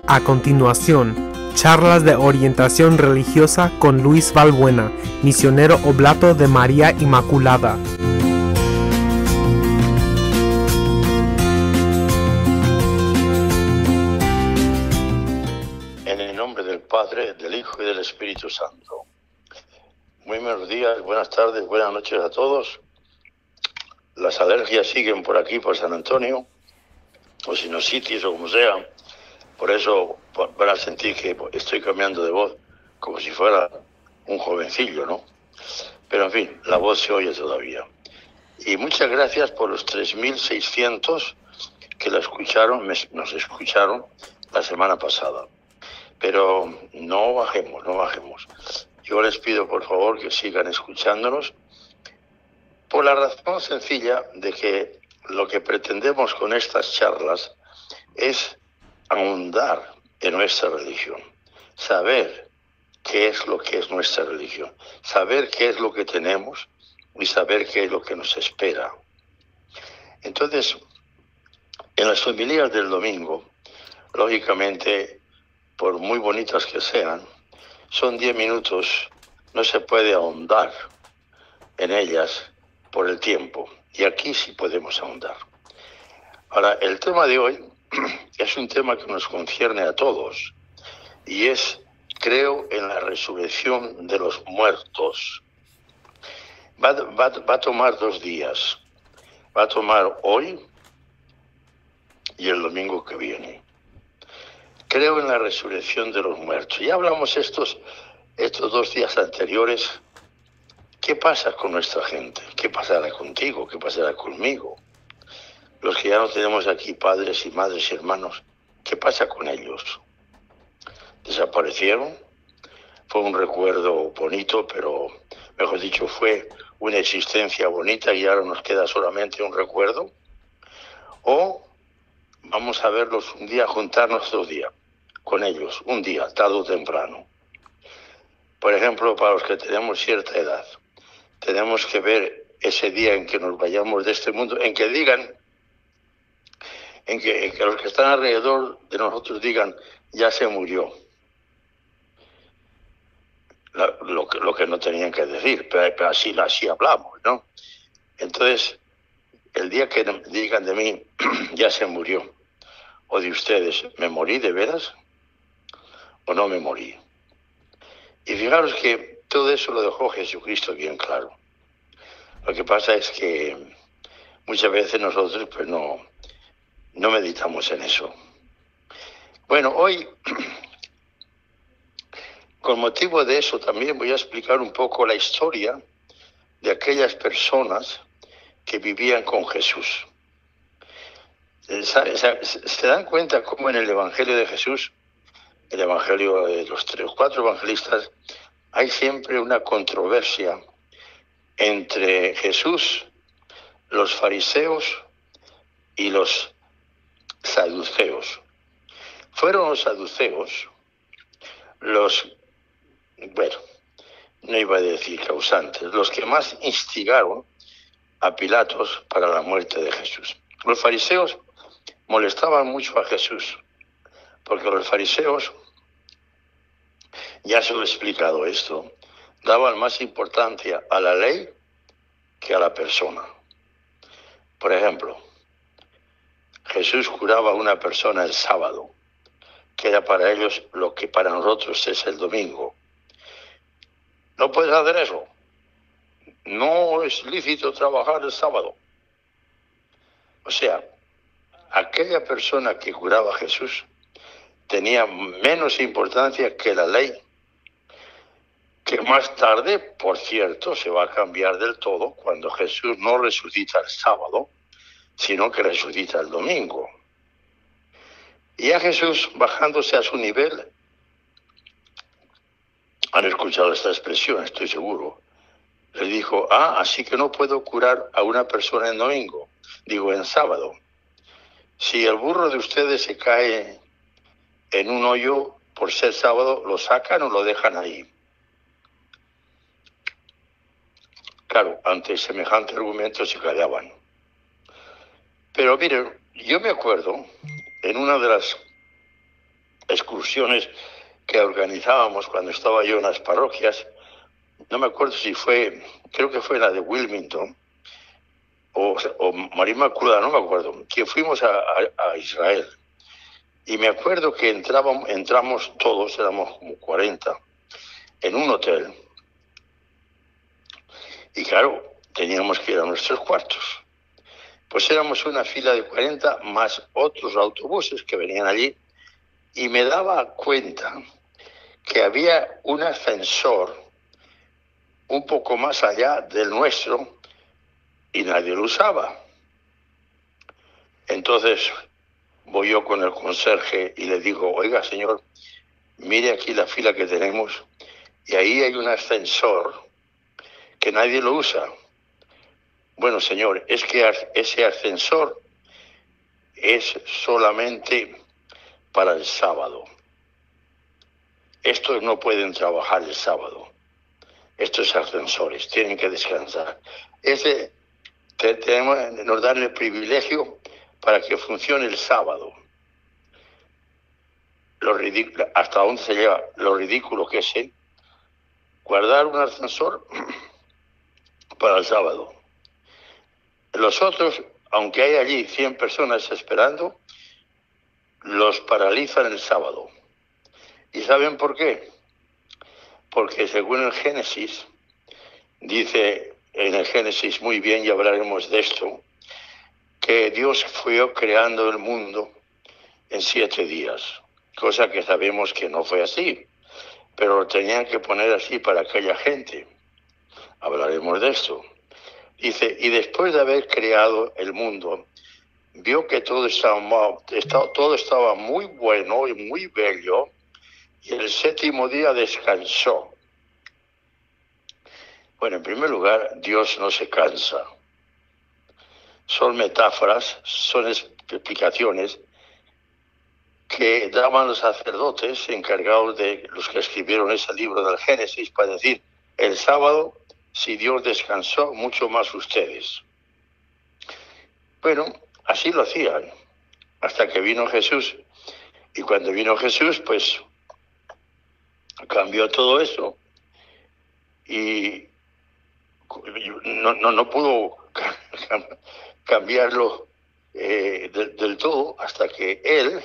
A continuación, charlas de orientación religiosa con Luis Valbuena, misionero oblato de María Inmaculada. En el nombre del Padre, del Hijo y del Espíritu Santo. Muy buenos días, buenas tardes, buenas noches a todos. Las alergias siguen por aquí, por San Antonio, o sinusitis o como sea. Por eso van a sentir que estoy cambiando de voz como si fuera un jovencillo, ¿no? Pero en fin, la voz se oye todavía. Y muchas gracias por los 3.600 que nos escucharon la semana pasada. Pero no bajemos. Yo les pido por favor que sigan escuchándonos por la razón sencilla de que lo que pretendemos con estas charlas es ahondar en nuestra religión, saber qué es lo que es nuestra religión, saber qué es lo que tenemos y saber qué es lo que nos espera. Entonces, en las homilías del domingo, lógicamente, por muy bonitas que sean, son 10 minutos, no se puede ahondar en ellas por el tiempo, y aquí sí podemos ahondar. Ahora, el tema de hoy es un tema que nos concierne a todos, y es, creo en la resurrección de los muertos. Va a tomar 2 días, va a tomar hoy y el domingo que viene. Creo en la resurrección de los muertos. Ya hablamos estos 2 días anteriores. ¿Qué pasa con nuestra gente? ¿Qué pasará contigo? ¿Qué pasará conmigo? Los que ya no tenemos aquí padres y madres y hermanos, ¿qué pasa con ellos? ¿Desaparecieron? Fue un recuerdo bonito, pero, mejor dicho, fue una existencia bonita y ahora nos queda solamente un recuerdo. ¿O vamos a verlos un día, juntarnos 2 días con ellos, un día, tarde o temprano? Por ejemplo, para los que tenemos cierta edad, tenemos que ver ese día en que nos vayamos de este mundo, en que digan, en que los que están alrededor de nosotros digan, ya se murió. Lo que no tenían que decir, pero así hablamos, ¿no? Entonces, el día que digan de mí, ya se murió, o de ustedes, ¿me morí de veras o no me morí? Y fijaros que todo eso lo dejó Jesucristo bien claro. Lo que pasa es que muchas veces nosotros pues no meditamos en eso. Bueno, hoy, con motivo de eso, también voy a explicar un poco la historia de aquellas personas que vivían con Jesús. ¿Se dan cuenta cómo en el Evangelio de Jesús, el Evangelio de los 4 evangelistas, hay siempre una controversia entre Jesús, los fariseos y los saduceos? Fueron los saduceos no iba a decir causantes, los que más instigaron a Pilatos para la muerte de Jesús. Los fariseos molestaban mucho a Jesús, porque los fariseos, ya se lo he explicado esto, daban más importancia a la ley que a la persona. Por ejemplo, Jesús curaba a una persona el sábado, que era para ellos lo que para nosotros es el domingo. No puedes hacer eso. No es lícito trabajar el sábado. O sea, aquella persona que curaba a Jesús tenía menos importancia que la ley, que más tarde, por cierto, se va a cambiar del todo cuando Jesús no resucita el sábado, sino que resucita el domingo. Y a Jesús, bajándose a su nivel, han escuchado esta expresión, estoy seguro, le dijo, así que no puedo curar a una persona en domingo, digo en sábado. Si el burro de ustedes se cae en un hoyo por ser sábado, ¿lo sacan o lo dejan ahí? Claro, ante semejante argumento se callaban. Pero miren, yo me acuerdo en una de las excursiones que organizábamos cuando estaba yo en las parroquias. No me acuerdo si fue, creo que fue la de Wilmington o María Inmaculada, no me acuerdo, que fuimos a Israel. Y me acuerdo que entramos todos, éramos como 40, en un hotel. Y claro, teníamos que ir a nuestros cuartos. Pues éramos una fila de 40 más otros autobuses que venían allí. Y me daba cuenta que había un ascensor un poco más allá del nuestro y nadie lo usaba. Entonces voy yo con el conserje y le digo, oiga, señor, mire aquí la fila que tenemos y ahí hay un ascensor que nadie lo usa. Bueno, señor, es que ese ascensor es solamente para el sábado. Estos no pueden trabajar el sábado. Estos ascensores tienen que descansar. Nos dan el privilegio para que funcione el sábado. Hasta dónde se lleva lo ridículo que es guardar un ascensor para el sábado. Los otros, aunque hay allí 100 personas esperando, los paralizan el sábado. ¿Y saben por qué? Porque según el Génesis, dice en el Génesis, muy bien, y hablaremos de esto, que Dios fue creando el mundo en 7 días, cosa que sabemos que no fue así, pero lo tenían que poner así para aquella gente. Hablaremos de esto. Dice, y después de haber creado el mundo, vio que todo estaba muy bueno y muy bello, y el 7º día descansó. Bueno, en primer lugar, Dios no se cansa. Son metáforas, son explicaciones que daban los sacerdotes encargados de los que escribieron ese libro del Génesis para decir, el sábado, si Dios descansó, mucho más ustedes. Bueno, así lo hacían, hasta que vino Jesús. Y cuando vino Jesús, pues cambió todo eso. Y no pudo cambiarlo del todo hasta que Él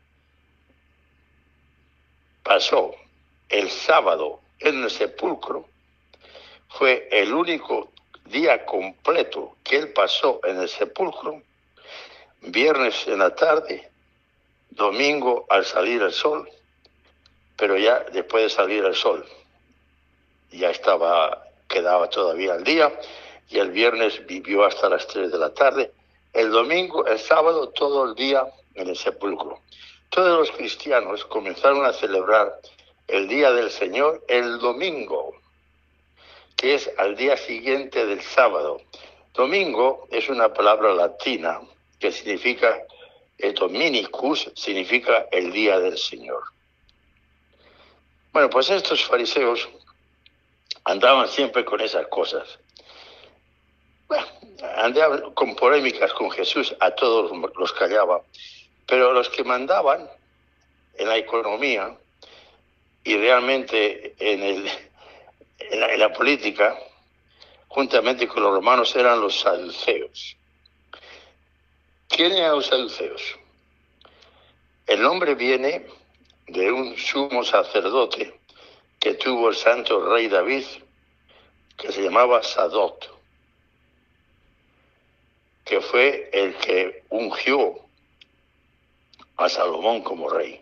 pasó el sábado en el sepulcro. Fue el único día completo que Él pasó en el sepulcro, viernes en la tarde, domingo al salir el sol, pero ya después de salir el sol ya quedaba todavía el día, y el viernes vivió hasta las 3 de la tarde, el domingo, el sábado, todo el día en el sepulcro. Todos los cristianos comenzaron a celebrar el Día del Señor el domingo, que es al día siguiente del sábado. Domingo es una palabra latina que significa, dominicus, significa el día del Señor. Bueno, pues estos fariseos andaban siempre con esas cosas. Bueno, andaban con polémicas con Jesús, a todos los callaba, pero los que mandaban en la economía y realmente en la política, juntamente con los romanos, eran los saduceos. ¿Quiénes eran los saduceos? El nombre viene de un sumo sacerdote que tuvo el santo rey David, que se llamaba Sadot, que fue el que ungió a Salomón como rey.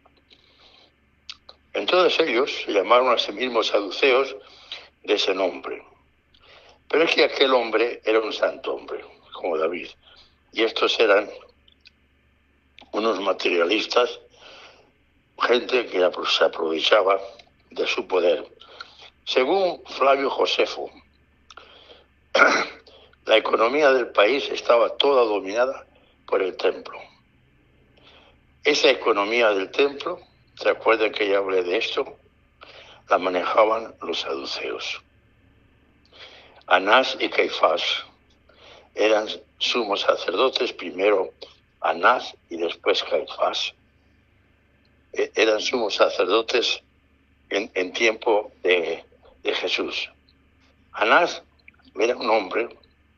Entonces ellos se llamaron a sí mismos saduceos de ese nombre. Pero es que aquel hombre era un santo hombre, como David. Y estos eran unos materialistas, gente que se aprovechaba de su poder. Según Flavio Josefo, la economía del país estaba toda dominada por el templo. Esa economía del templo, ¿se acuerdan que ya hablé de esto? La manejaban los saduceos. Anás y Caifás eran sumos sacerdotes, primero Anás y después Caifás. eran sumos sacerdotes en tiempo de Jesús. Anás era un hombre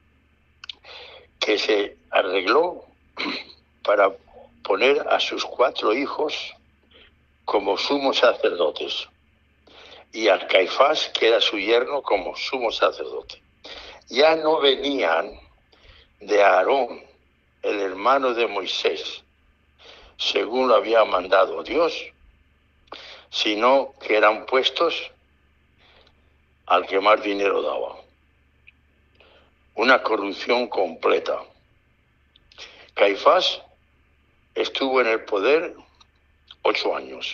que se arregló para poner a sus 4 hijos como sumos sacerdotes y a Caifás, que era su yerno, como sumo sacerdote. Ya no venían de Aarón, el hermano de Moisés, según lo había mandado Dios, sino que eran puestos al que más dinero daba. Una corrupción completa. Caifás estuvo en el poder 8 años.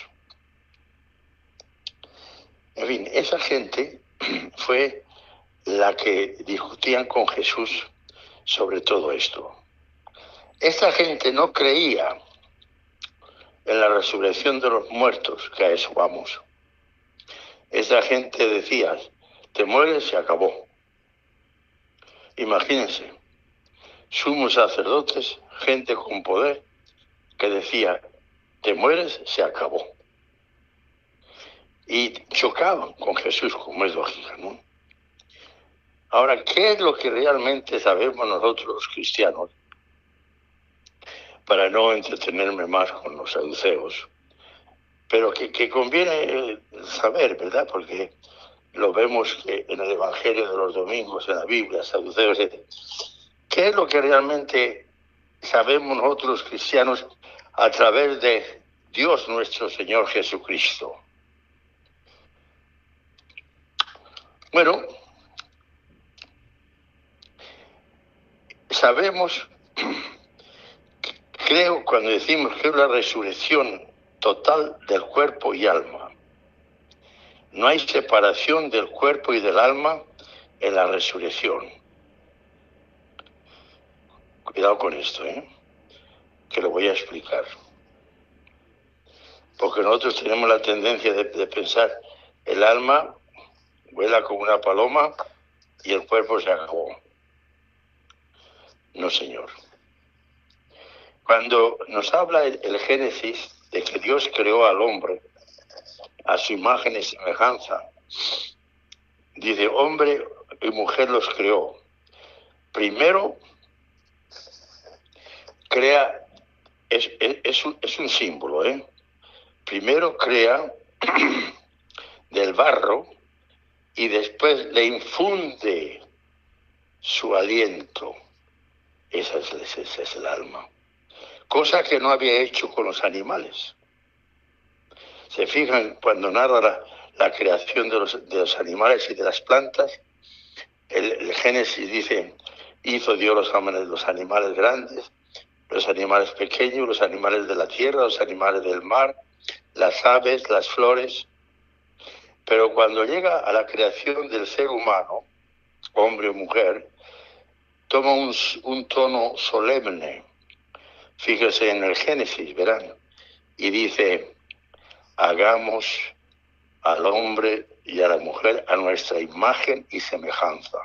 En fin, esa gente fue la que discutían con Jesús sobre todo esto. Esta gente no creía en la resurrección de los muertos, que a eso vamos. Esa gente decía, te mueres, se acabó. Imagínense, sumos sacerdotes, gente con poder, que decía, te mueres, se acabó. Y chocaban con Jesús, como es lógica, ¿no? Ahora, ¿qué es lo que realmente sabemos nosotros los cristianos? Para no entretenerme más con los saduceos, pero que conviene saber, ¿verdad? Porque lo vemos que en el Evangelio de los domingos, en la Biblia, saduceos, etc. ¿Qué es lo que realmente sabemos nosotros los cristianos a través de Dios nuestro Señor Jesucristo? Bueno, sabemos, creo, cuando decimos que es la resurrección total del cuerpo y alma. No hay separación del cuerpo y del alma en la resurrección. Cuidado con esto, que lo voy a explicar. Porque nosotros tenemos la tendencia de pensar, el alma vuela como una paloma y el cuerpo se acabó. No, señor. Cuando nos habla el Génesis de que Dios creó al hombre a su imagen y semejanza, dice, hombre y mujer los creó. Primero, crea, es un símbolo, Primero crea del barro y después le infunde su aliento. Ese es el alma. Cosa que no había hecho con los animales. Se fijan cuando narra la creación de los animales y de las plantas, el Génesis dice, hizo Dios los animales grandes, los animales pequeños, los animales de la tierra, los animales del mar, las aves, las flores. Pero cuando llega a la creación del ser humano, hombre o mujer, toma un tono solemne. Fíjese en el Génesis, verán, y dice, hagamos al hombre y a la mujer a nuestra imagen y semejanza.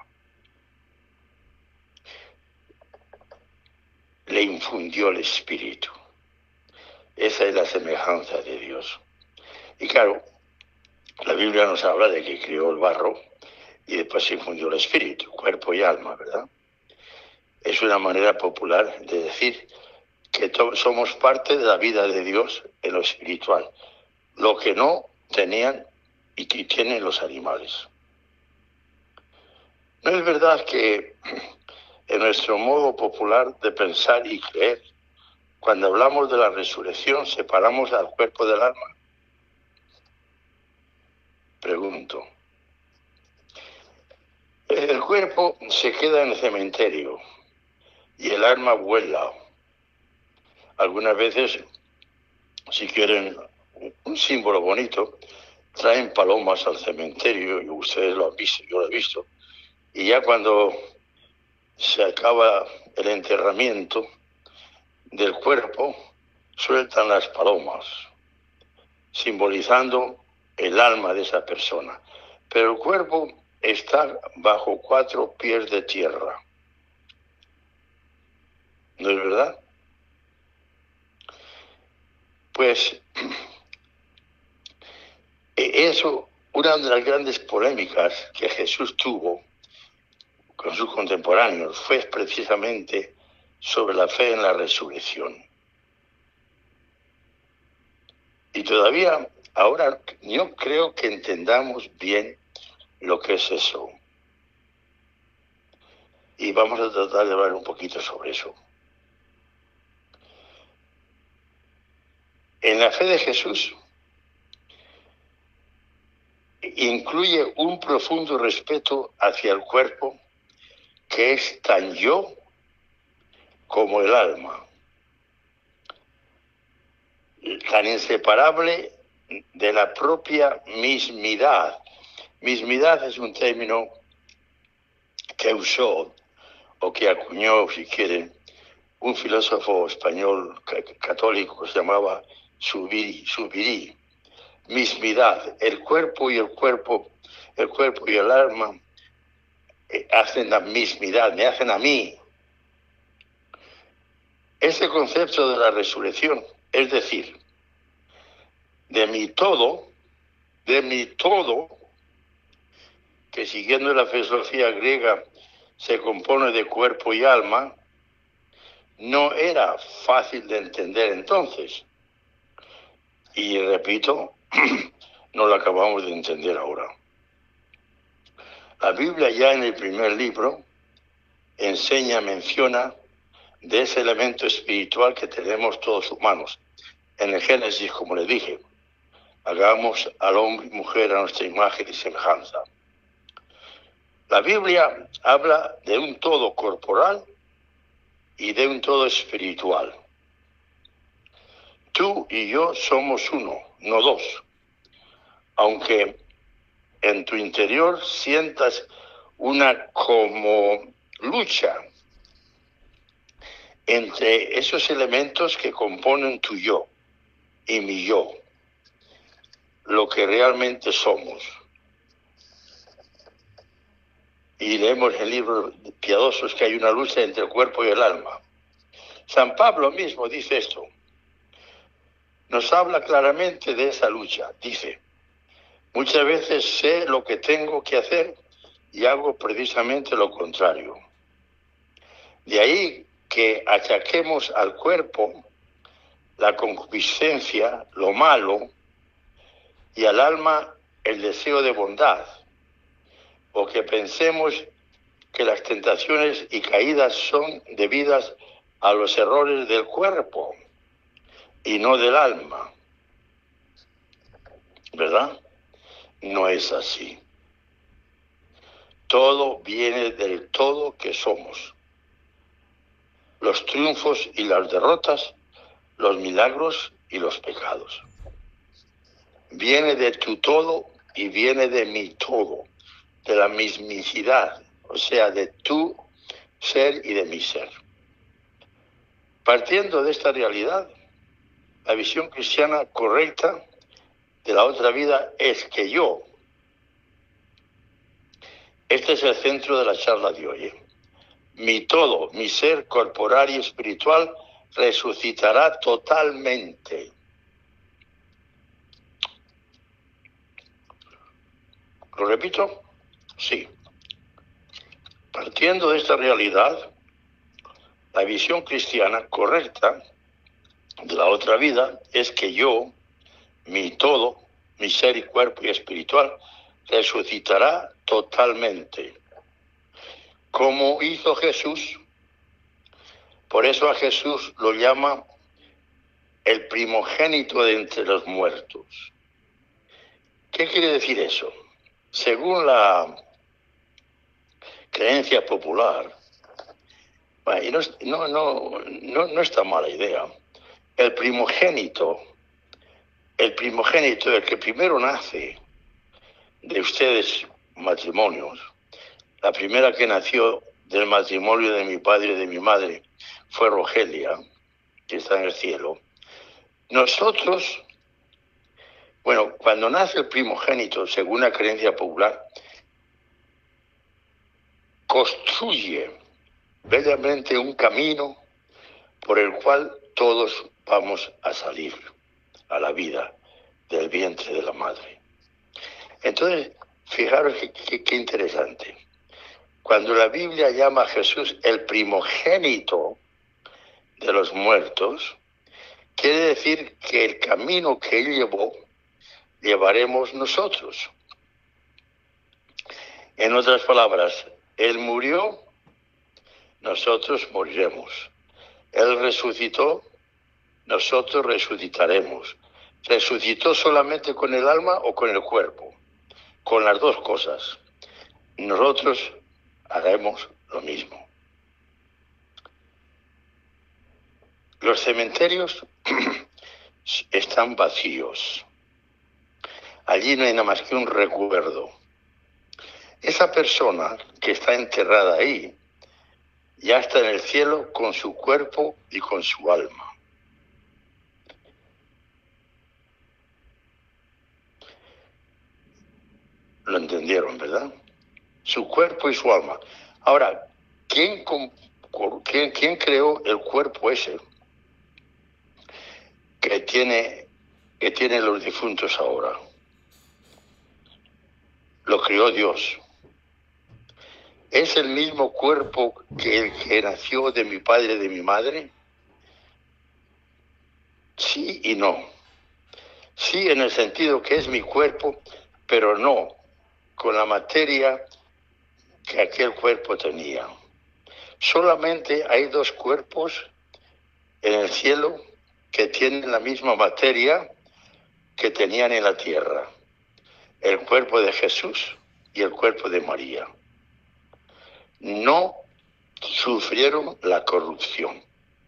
Le infundió el Espíritu. Esa es la semejanza de Dios. Y claro, la Biblia nos habla de que creó el barro y después se infundió el Espíritu, cuerpo y alma, ¿verdad? Es una manera popular de decir que somos parte de la vida de Dios en lo espiritual, lo que no tenían y tienen los animales. ¿No es verdad que en nuestro modo popular de pensar y creer, cuando hablamos de la resurrección, separamos al cuerpo del alma? Pregunto. El cuerpo se queda en el cementerio y el alma vuela. Algunas veces, si quieren un símbolo bonito, traen palomas al cementerio, y ustedes lo han visto, yo lo he visto. Y ya cuando se acaba el enterramiento del cuerpo, sueltan las palomas, simbolizando el alma de esa persona. Pero el cuerpo está bajo 4 pies de tierra. ¿No es verdad? Pues Eso, una de las grandes polémicas que Jesús tuvo con sus contemporáneos fue precisamente sobre la fe en la resurrección. Y todavía ahora yo creo que entendamos bien lo que es eso. Y vamos a tratar de hablar un poquito sobre eso. En la fe de Jesús incluye un profundo respeto hacia el cuerpo que es tan yo como el alma, tan inseparable de la propia mismidad. Mismidad es un término que usó o que acuñó, si quieren, un filósofo español católico que se llamaba Zubiri. Mismidad, el cuerpo y el alma hacen la mismidad, me hacen a mí. Ese concepto de la resurrección, es decir, de mi todo, que siguiendo la filosofía griega se compone de cuerpo y alma, no era fácil de entender entonces. Y repito, no lo acabamos de entender ahora. La Biblia ya en el primer libro menciona de ese elemento espiritual que tenemos todos humanos. En el Génesis, como les dije, hagamos al hombre y mujer a nuestra imagen y semejanza. La Biblia habla de un todo corporal y de un todo espiritual. Tú y yo somos uno, no dos. Aunque en tu interior sientas una como lucha entre esos elementos que componen tu yo y mi yo, lo que realmente somos. Y leemos en libros piadosos que hay una lucha entre el cuerpo y el alma. San Pablo mismo dice esto. Nos habla claramente de esa lucha. Dice, muchas veces sé lo que tengo que hacer y hago precisamente lo contrario. De ahí que achaquemos al cuerpo la concupiscencia, lo malo, y al alma el deseo de bondad, o que pensemos que las tentaciones y caídas son debidas a los errores del cuerpo y no del alma. ¿Verdad? No es así. Todo viene del todo que somos. Los triunfos y las derrotas, los milagros y los pecados. Viene de tu todo y viene de mi todo, de la mismicidad, o sea, de tu ser y de mi ser. Partiendo de esta realidad, la visión cristiana correcta de la otra vida es que yo, este es el centro de la charla de hoy, mi todo, mi ser corporal y espiritual resucitará totalmente. ¿Lo repito? Sí. Partiendo de esta realidad, la visión cristiana correcta de la otra vida es que yo, mi todo, mi ser y cuerpo y espiritual, resucitará totalmente. Como hizo Jesús, por eso a Jesús lo llama el primogénito de entre los muertos. ¿Qué quiere decir eso? Según la creencia popular, y no está mala idea, el primogénito, el que primero nace de ustedes matrimonios, la primera que nació del matrimonio de mi padre y de mi madre fue Rogelia, que está en el cielo. Nosotros, bueno, cuando nace el primogénito, según la creencia popular, construye bellamente un camino por el cual todos vamos a salir a la vida del vientre de la madre. Entonces, fijaros qué interesante. Cuando la Biblia llama a Jesús el primogénito de los muertos, quiere decir que el camino que Él llevó, llevaremos nosotros. En otras palabras, Él murió, nosotros moriremos. Él resucitó, nosotros resucitaremos. ¿Resucitó solamente con el alma o con el cuerpo? Con las dos cosas. Nosotros haremos lo mismo. Los cementerios están vacíos. Allí no hay nada más que un recuerdo. Esa persona que está enterrada ahí ya está en el cielo con su cuerpo y con su alma. Lo entendieron, ¿verdad? Su cuerpo y su alma. Ahora, ¿quién creó el cuerpo ese que tienen los difuntos ahora? Lo creó Dios. ¿Es el mismo cuerpo que el que nació de mi padre y de mi madre? Sí y no. Sí, en el sentido que es mi cuerpo, pero no con la materia que aquel cuerpo tenía. Solamente hay dos cuerpos en el cielo que tienen la misma materia que tenían en la tierra. El cuerpo de Jesús y el cuerpo de María. No sufrieron la corrupción.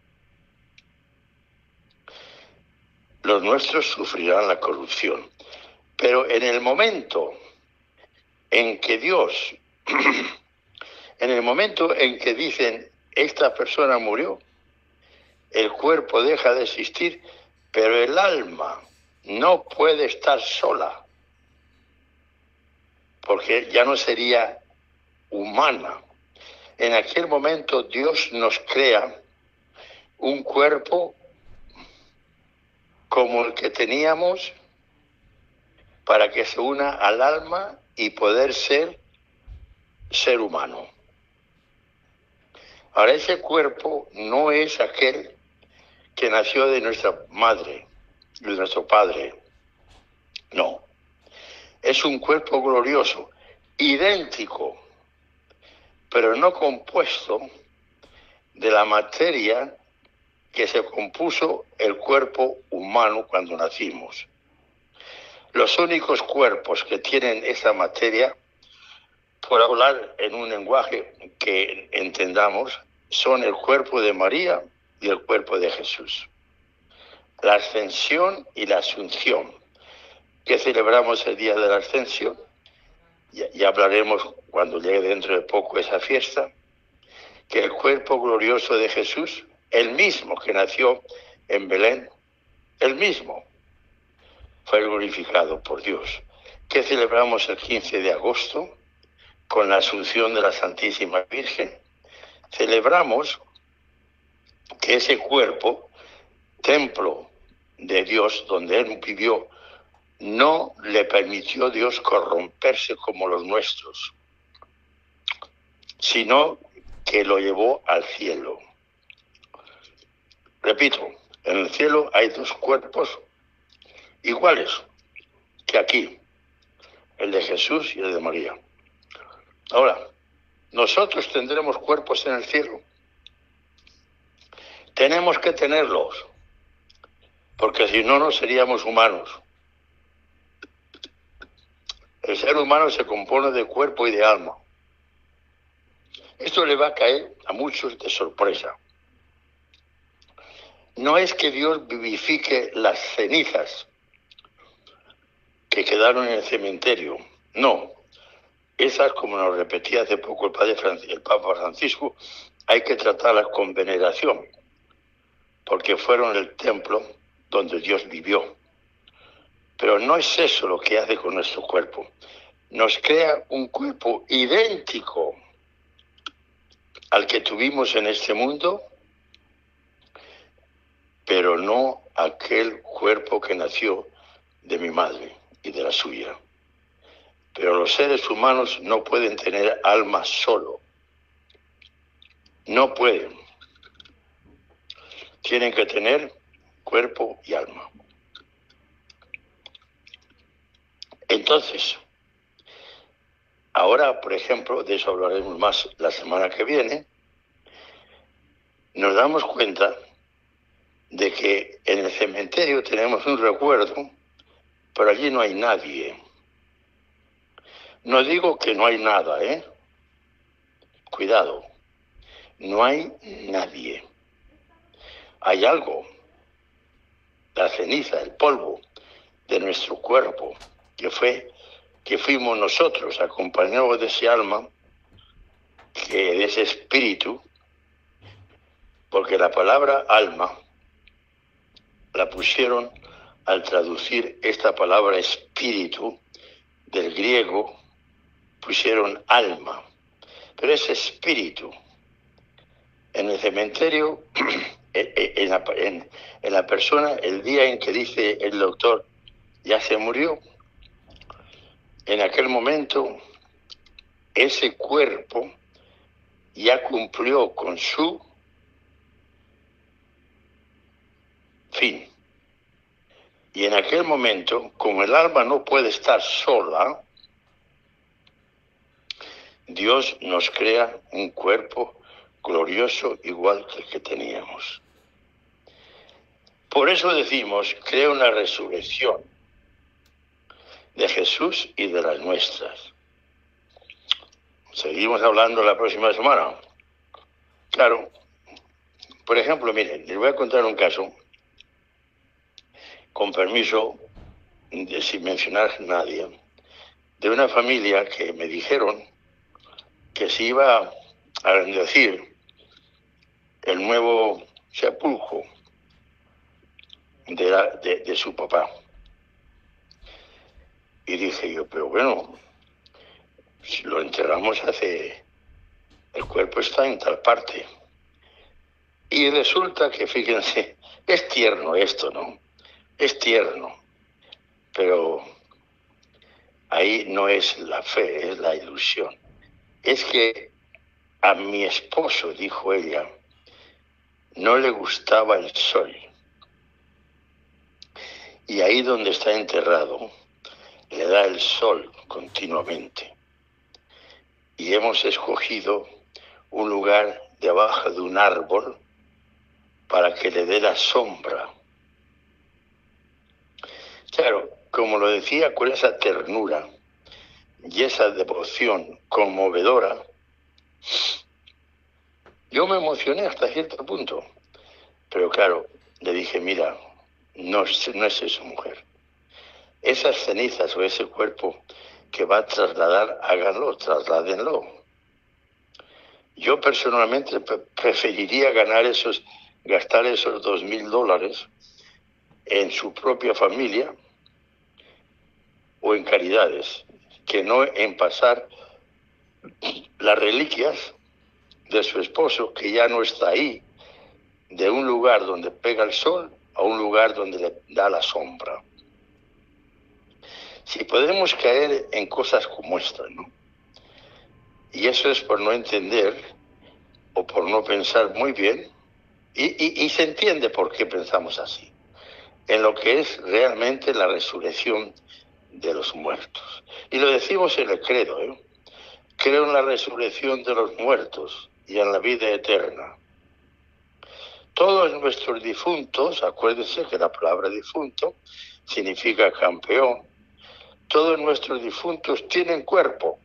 Los nuestros sufrirán la corrupción. Pero en el momento en que Dios, en el momento en que dicen, esta persona murió, el cuerpo deja de existir, pero el alma no puede estar sola, porque ya no sería humana. En aquel momento Dios nos crea un cuerpo como el que teníamos para que se una al alma y poder ser humano. Ahora, ese cuerpo no es aquel que nació de nuestra madre, de nuestro padre. No. Es un cuerpo glorioso, idéntico, pero no compuesto de la materia que se compuso el cuerpo humano cuando nacimos. Los únicos cuerpos que tienen esa materia, por hablar en un lenguaje que entendamos, son el cuerpo de María y el cuerpo de Jesús. La ascensión y la asunción, que celebramos el día de la ascensión, y hablaremos cuando llegue dentro de poco esa fiesta, que el cuerpo glorioso de Jesús, el mismo que nació en Belén, el mismo, fue glorificado por Dios. Que celebramos el 15 de agosto con la asunción de la Santísima Virgen. Celebramos que ese cuerpo, templo de Dios, donde Él vivió, no le permitió Dios corromperse como los nuestros, sino que lo llevó al cielo. Repito, en el cielo hay dos cuerpos iguales que aquí, el de Jesús y el de María. Ahora, nosotros tendremos cuerpos en el cielo. Tenemos que tenerlos, porque si no, no seríamos humanos. El ser humano se compone de cuerpo y de alma. Esto le va a caer a muchos de sorpresa. No es que Dios vivifique las cenizas que quedaron en el cementerio. No. Esas, como nos repetía hace poco el Papa Francisco, hay que tratarlas con veneración, porque fueron el templo donde Dios vivió. Pero no es eso lo que hace con nuestro cuerpo. Nos crea un cuerpo idéntico al que tuvimos en este mundo, pero no aquel cuerpo que nació de mi madre y de la suya. Pero los seres humanos no pueden tener alma solo. No pueden. Tienen que tener cuerpo y alma. Entonces, ahora, por ejemplo, de eso hablaremos más la semana que viene, nos damos cuenta de que en el cementerio tenemos un recuerdo, pero allí no hay nadie. No digo que no hay nada, Cuidado, no hay nadie. Hay algo, la ceniza, el polvo de nuestro cuerpo, que fuimos nosotros, acompañados de ese alma, de ese espíritu, porque la palabra alma la pusieron al traducir esta palabra espíritu del griego, pusieron alma, pero es espíritu. En el cementerio, en la persona, el día en que dice el doctor, ya se murió, en aquel momento, ese cuerpo ya cumplió con su fin. Y en aquel momento, como el alma no puede estar sola, Dios nos crea un cuerpo glorioso igual que el que teníamos. Por eso decimos, crea una resurrección de Jesús y de las nuestras. Seguimos hablando la próxima semana. Claro, por ejemplo, miren, les voy a contar un caso, con permiso, sin mencionar a nadie, de una familia que me dijeron que se iba a bendecir el nuevo sepulcro de su papá. Y dije yo, pero bueno, si lo enterramos el cuerpo está en tal parte. Y resulta que, fíjense, es tierno esto, ¿no? Es tierno, pero ahí no es la fe, es la ilusión. Es que a mi esposo, dijo ella, no le gustaba el sol. Y ahí donde está enterrado, le da el sol continuamente. Y hemos escogido un lugar debajo de un árbol para que le dé la sombra. Claro, como lo decía con esa ternura y esa devoción conmovedora, yo me emocioné hasta cierto punto. Pero claro, le dije, mira, no es eso, mujer. Esas cenizas o ese cuerpo que va a trasladar, háganlo, trasládenlo. Yo personalmente preferiría gastar esos $2,000 en su propia familia o en caridades, que no en pasar las reliquias de su esposo, que ya no está ahí, de un lugar donde pega el sol a un lugar donde le da la sombra. Si podemos caer en cosas como esta, ¿no? Y eso es por no entender o por no pensar muy bien, y se entiende por qué pensamos así, en lo que es realmente la resurrección de los muertos. Y lo decimos en el credo, creo en la resurrección de los muertos y en la vida eterna. Todos nuestros difuntos, acuérdense que la palabra difunto significa campeón, todos nuestros difuntos tienen cuerpo.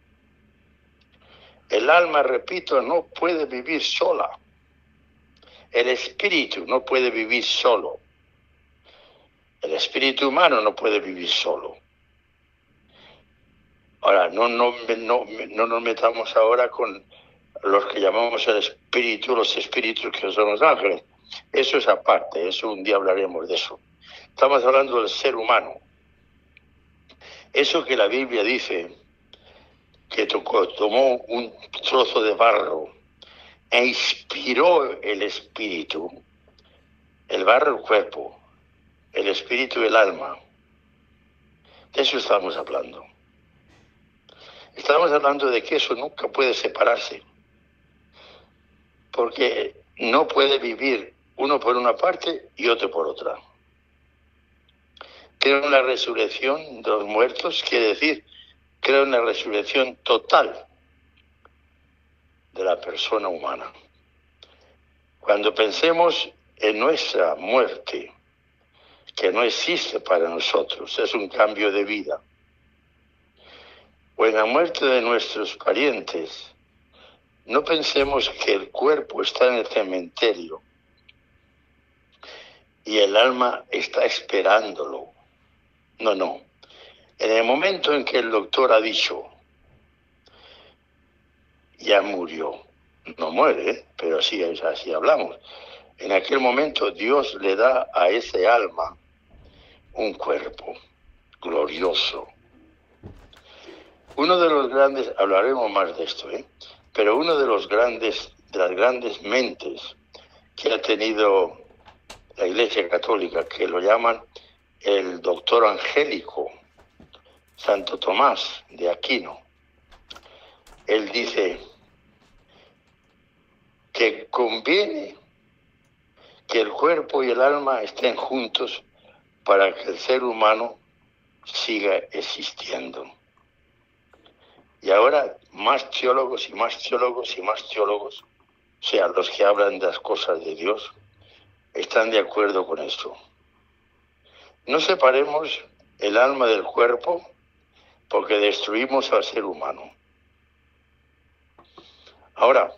El alma, repito, no puede vivir sola. El espíritu no puede vivir solo. El espíritu humano no puede vivir solo. Ahora, no nos metamos ahora con los que llamamos el espíritu, los espíritus que son los ángeles. Eso es aparte, eso un día hablaremos de eso. Estamos hablando del ser humano. Eso que la Biblia dice, que tomó un trozo de barro e inspiró el espíritu, el barro el cuerpo, el espíritu el alma. De eso estamos hablando. Estamos hablando de que eso nunca puede separarse, porque no puede vivir uno por una parte y otro por otra. Creo en la resurrección de los muertos, quiere decir, creo en la resurrección total de la persona humana. Cuando pensemos en nuestra muerte, que no existe para nosotros, es un cambio de vida, o en la muerte de nuestros parientes, no pensemos que el cuerpo está en el cementerio y el alma está esperándolo. No, no. En el momento en que el doctor ha dicho, ya murió, no muere, pero así hablamos. En aquel momento Dios le da a ese alma un cuerpo glorioso. Uno de los grandes, hablaremos más de esto, pero uno de las grandes mentes que ha tenido la Iglesia Católica, que lo llaman el doctor angélico, Santo Tomás de Aquino, él dice que conviene que el cuerpo y el alma estén juntos para que el ser humano siga existiendo. Y ahora más teólogos y más teólogos y más teólogos, o sea, los que hablan de las cosas de Dios, están de acuerdo con esto. No separemos el alma del cuerpo porque destruimos al ser humano. Ahora,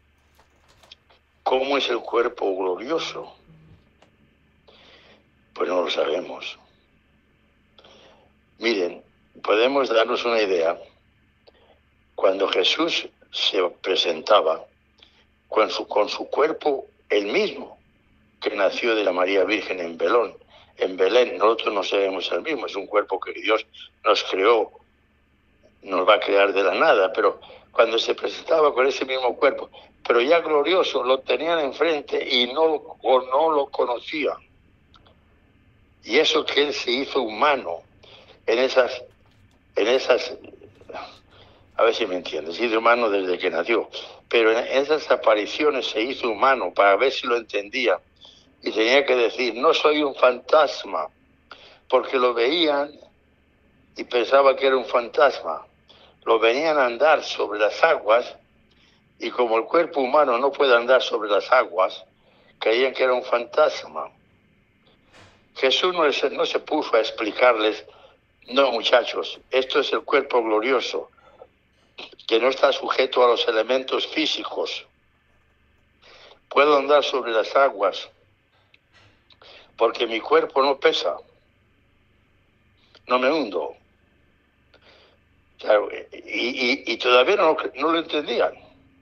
¿cómo es el cuerpo glorioso? Pues no lo sabemos. Miren, podemos darnos una idea. Cuando Jesús se presentaba con su cuerpo, el mismo que nació de la María Virgen en Belén, nosotros no sabemos el mismo, es un cuerpo que Dios nos creó, nos va a crear de la nada, pero cuando se presentaba con ese mismo cuerpo, pero ya glorioso, lo tenían enfrente y no lo conocían. Y eso que Él se hizo humano en esas, a ver si me entiendes, se hizo humano desde que nació, pero en esas apariciones se hizo humano para ver si lo entendía. Y tenía que decir, no soy un fantasma, porque lo veían y pensaba que era un fantasma. Lo venían a andar sobre las aguas y como el cuerpo humano no puede andar sobre las aguas, creían que era un fantasma. Jesús no se puso a explicarles, no muchachos, esto es el cuerpo glorioso, que no está sujeto a los elementos físicos. Puedo andar sobre las aguas porque mi cuerpo no pesa, no me hundo. Y todavía no lo entendían.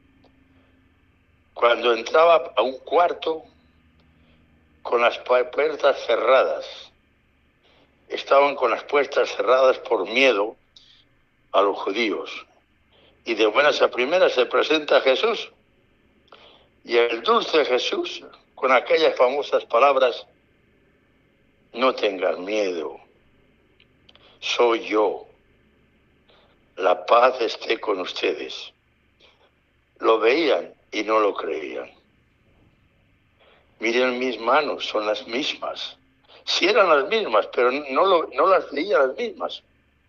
Cuando entraba a un cuarto con las puertas cerradas, estaban con las puertas cerradas por miedo a los judíos. Y de buenas a primeras se presenta Jesús. Y el dulce Jesús, con aquellas famosas palabras, no tengan miedo, soy yo, la paz esté con ustedes. Lo veían y no lo creían. Miren mis manos, son las mismas. Sí eran las mismas, pero no las veían las mismas.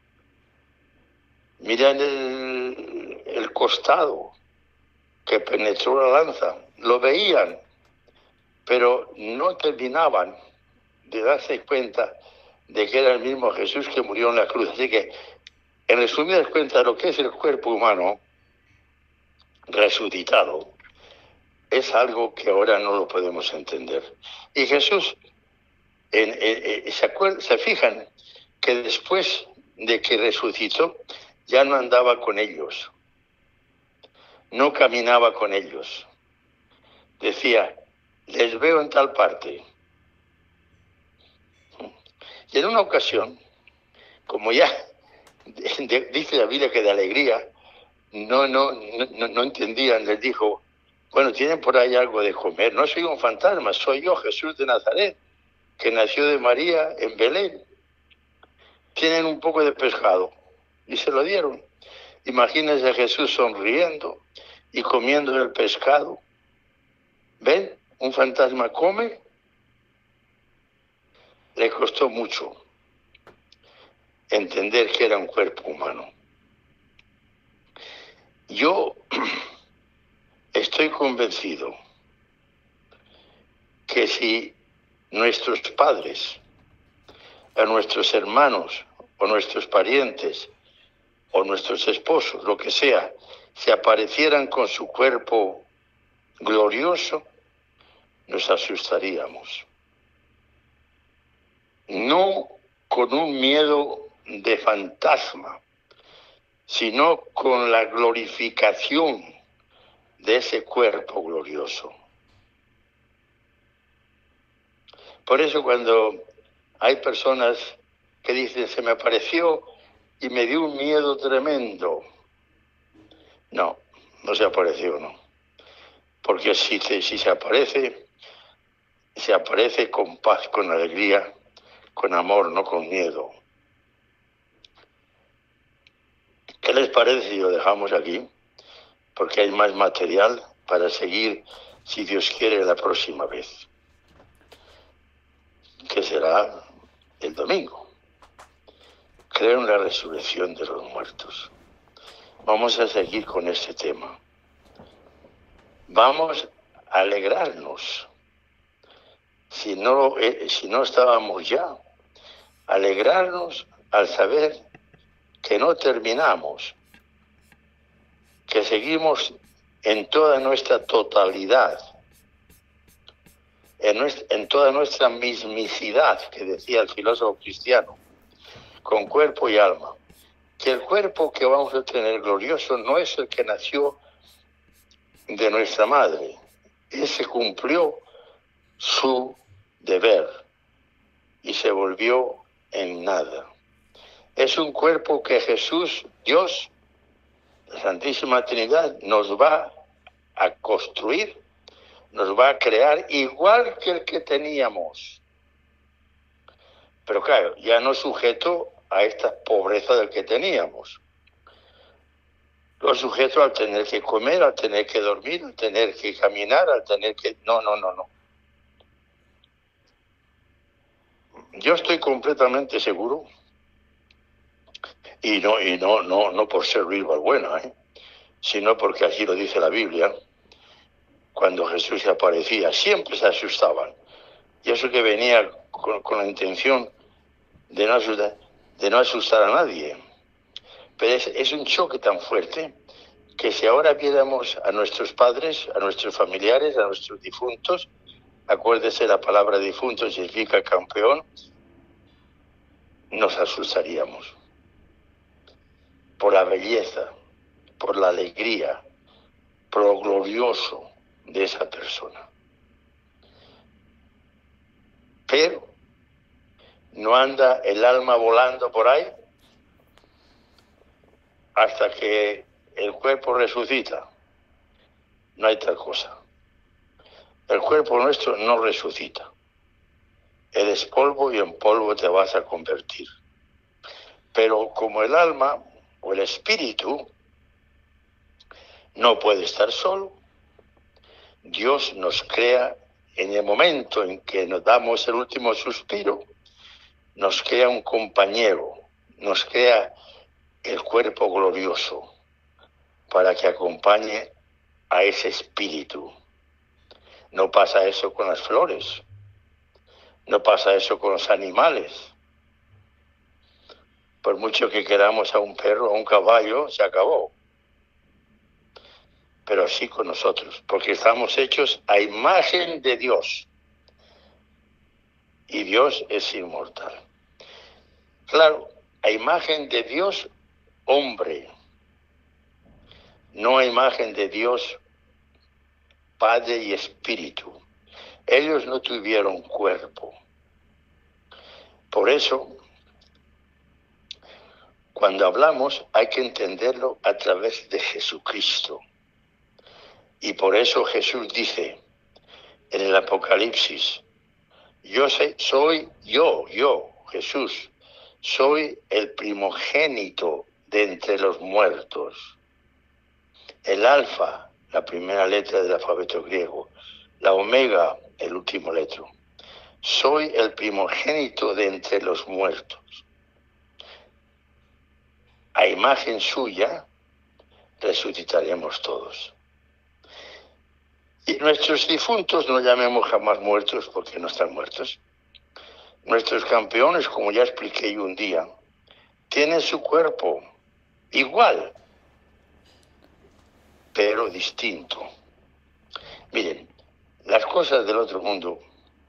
Miren el costado que penetró la lanza. Lo veían, pero no terminaban de darse cuenta de que era el mismo Jesús que murió en la cruz. Así que, en resumidas cuentas, lo que es el cuerpo humano resucitado es algo que ahora no lo podemos entender. Y Jesús, se fijan que después de que resucitó, ya no andaba con ellos, no caminaba con ellos. Decía, les veo en tal parte. Y en una ocasión, como ya dice la Biblia que de alegría no entendían, les dijo, bueno, ¿tienen por ahí algo de comer? No soy un fantasma, soy yo, Jesús de Nazaret, que nació de María en Belén. Tienen un poco de pescado. Y se lo dieron. Imagínense a Jesús sonriendo y comiendo el pescado. ¿Ven? Un fantasma come. Le costó mucho entender que era un cuerpo humano. Yo estoy convencido que si nuestros padres, a nuestros hermanos o nuestros parientes o nuestros esposos, lo que sea, se aparecieran con su cuerpo glorioso, nos asustaríamos. No con un miedo de fantasma, sino con la glorificación de ese cuerpo glorioso. Por eso cuando hay personas que dicen, se me apareció y me dio un miedo tremendo. No, no se apareció, no. Porque si se aparece con paz, con alegría, con amor, no con miedo. ¿Qué les parece si lo dejamos aquí? Porque hay más material para seguir, si Dios quiere, la próxima vez, que será el domingo. Creo en la resurrección de los muertos. Vamos a seguir con este tema. Vamos a alegrarnos. Si no estábamos ya, alegrarnos al saber que no terminamos, que seguimos en toda nuestra totalidad, en toda nuestra mismicidad, que decía el filósofo cristiano, con cuerpo y alma. Que el cuerpo que vamos a tener glorioso no es el que nació de nuestra madre. Ese cumplió su deber y se volvió en nada. Es un cuerpo que Jesús, Dios, la Santísima Trinidad, nos va a construir, nos va a crear igual que el que teníamos. Pero claro, ya no sujeto a esta pobreza del que teníamos. Lo sujeto al tener que comer, al tener que dormir, al tener que caminar, al tener que... No. Yo estoy completamente seguro, y no por ser Luis Balbuena, sino porque así lo dice la Biblia. Cuando Jesús se aparecía, siempre se asustaban. Y eso que venía con la intención de no asustar a nadie. Pero es un choque tan fuerte que si ahora viéramos a nuestros padres, a nuestros familiares, a nuestros difuntos, acuérdese, la palabra difunto significa campeón, nos asustaríamos. Por la belleza, por la alegría, por lo glorioso de esa persona. Pero no anda el alma volando por ahí hasta que el cuerpo resucita. No hay tal cosa. El cuerpo nuestro no resucita. Eres polvo y en polvo te vas a convertir. Pero como el alma o el espíritu no puede estar solo, Dios nos crea en el momento en que nos damos el último suspiro, nos crea un compañero, nos crea el cuerpo glorioso para que acompañe a ese espíritu. No pasa eso con las flores, no pasa eso con los animales. Por mucho que queramos a un perro o a un caballo, se acabó. Pero así con nosotros, porque estamos hechos a imagen de Dios. Y Dios es inmortal. Claro, a imagen de Dios, hombre. No a imagen de Dios, Padre y Espíritu. Ellos no tuvieron cuerpo. Por eso, cuando hablamos, hay que entenderlo a través de Jesucristo. Y por eso Jesús dice en el Apocalipsis, soy yo, Jesús, soy el primogénito de entre los muertos. El alfa, la primera letra del alfabeto griego. La omega, el último letra. Soy el primogénito de entre los muertos. A imagen suya resucitaremos todos. Y nuestros difuntos no llamemos jamás muertos porque no están muertos. Nuestros campeones, como ya expliqué yo un día, tienen su cuerpo igual, pero distinto. Miren, las cosas del otro mundo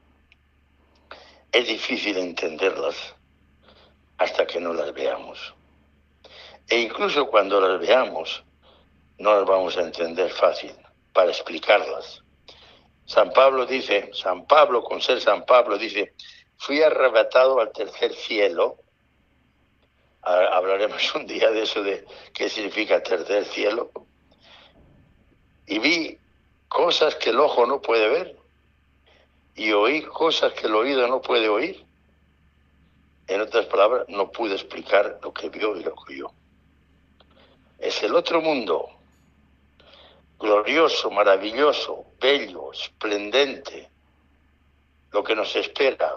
es difícil entenderlas hasta que no las veamos. E incluso cuando las veamos, no las vamos a entender fácil para explicarlas. San Pablo, con ser San Pablo, dice, fui arrebatado al tercer cielo. Hablaremos un día de eso, de qué significa tercer cielo. Y vi cosas que el ojo no puede ver y oí cosas que el oído no puede oír. En otras palabras, no pude explicar lo que vio y lo que oyó. Es el otro mundo, glorioso, maravilloso, bello, esplendente, lo que nos espera.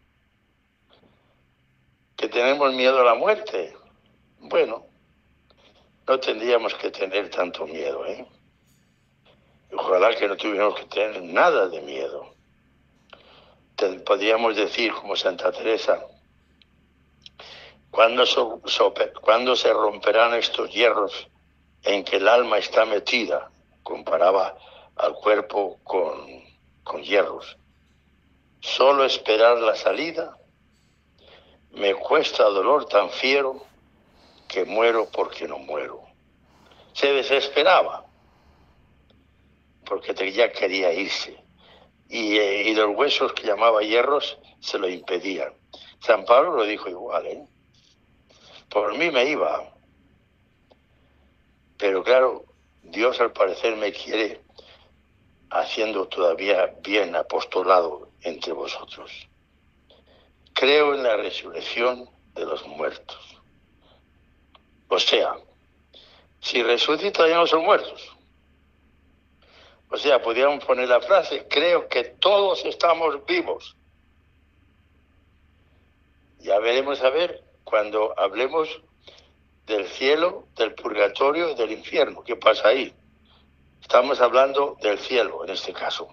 ¿Que tenemos miedo a la muerte? Bueno, no tendríamos que tener tanto miedo, ¿eh? Ojalá que no tuviéramos que tener nada de miedo. Podríamos decir, como Santa Teresa, ¿cuándo se romperán estos hierros en que el alma está metida? Comparaba al cuerpo con hierros. Solo esperar la salida me cuesta dolor tan fiero que muero porque no muero. Se desesperaba porque ya quería irse. Y los huesos que llamaba hierros se lo impedían. San Pablo lo dijo igual, ¿eh? Por mí me iba. Pero claro, Dios al parecer me quiere haciendo todavía bien apostolado entre vosotros. Creo en la resurrección de los muertos. O sea, si resucitan ya no son muertos. O sea, podríamos poner la frase, creo que todos estamos vivos. Ya veremos a ver cuando hablemos del cielo, del purgatorio y del infierno. ¿Qué pasa ahí? Estamos hablando del cielo en este caso.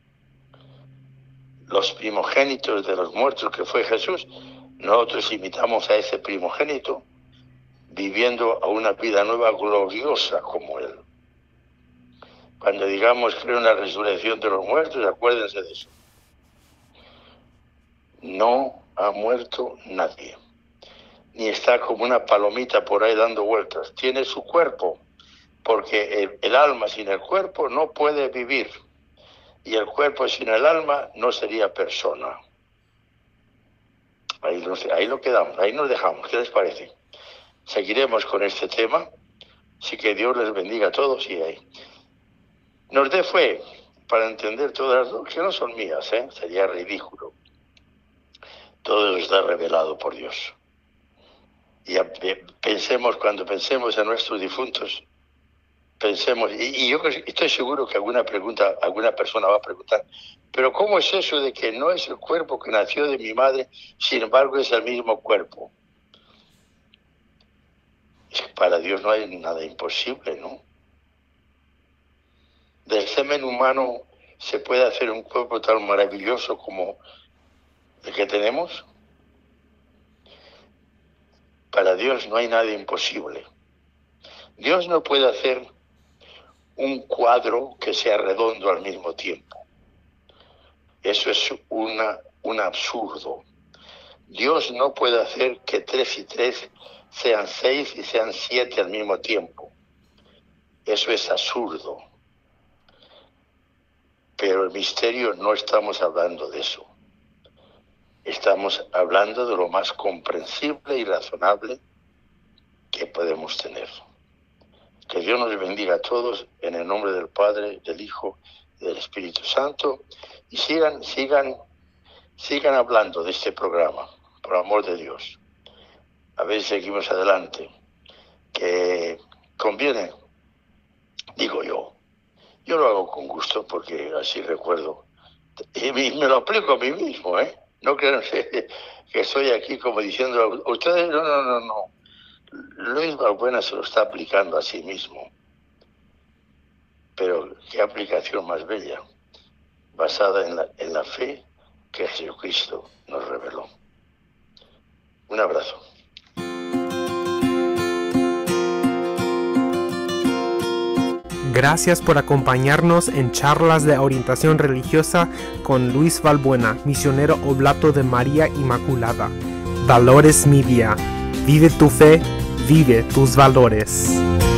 Los primogénitos de los muertos que fue Jesús, nosotros imitamos a ese primogénito viviendo a una vida nueva gloriosa como él. Cuando digamos creo en la resurrección de los muertos, acuérdense de eso. No ha muerto nadie, ni está como una palomita por ahí dando vueltas. Tiene su cuerpo, porque el alma sin el cuerpo no puede vivir, y el cuerpo sin el alma no sería persona. Ahí lo quedamos, ahí nos dejamos. ¿Qué les parece? Seguiremos con este tema, así que Dios les bendiga a todos y ahí. Nos dé fe para entender todas las dos, que no son mías, sería ridículo. Todo está revelado por Dios. Y cuando pensemos en nuestros difuntos, pensemos, y yo estoy seguro que alguna persona va a preguntar, pero ¿cómo es eso de que no es el cuerpo que nació de mi madre, sin embargo es el mismo cuerpo? Es que para Dios no hay nada imposible, ¿no? Del semen humano se puede hacer un cuerpo tan maravilloso como el que tenemos. Para Dios no hay nada imposible. Dios no puede hacer un cuadro que sea redondo al mismo tiempo. Eso es un absurdo. Dios no puede hacer que 3 y 3 sean 6 y sean 7 al mismo tiempo. Eso es absurdo. Pero el misterio no estamos hablando de eso. Estamos hablando de lo más comprensible y razonable que podemos tener. Que Dios nos bendiga a todos en el nombre del Padre, del Hijo y del Espíritu Santo. Y sigan hablando de este programa, por amor de Dios. A ver si seguimos adelante. que conviene, digo yo lo hago con gusto porque así recuerdo, y me lo aplico a mí mismo, no crean que estoy aquí como diciendo, ustedes, no. Luis Valbuena se lo está aplicando a sí mismo, pero qué aplicación más bella, basada en la fe que Jesucristo nos reveló. Un abrazo. Gracias por acompañarnos en Charlas de Orientación Religiosa con Luis Valbuena, misionero oblato de María Inmaculada. Valores Media. Vive tu fe, vive tus valores.